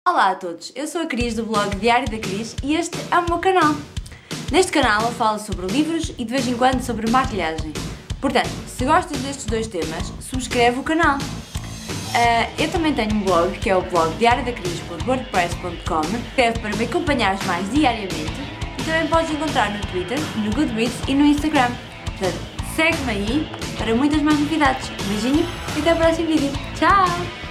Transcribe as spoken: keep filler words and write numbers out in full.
Olá a todos, eu sou a Cris do blog Diário da Cris e este é o meu canal. Neste canal eu falo sobre livros e de vez em quando sobre maquilhagem. Portanto, se gostas destes dois temas, subscreve o canal. Uh, eu também tenho um blog que é o blog diário da cris ponto wordpress ponto com. Escreve para me acompanhares mais diariamente e também podes encontrar no Twitter, no Goodreads e no Instagram. Portanto, segue-me aí para muitas mais novidades. Um beijinho e até o próximo vídeo. Tchau!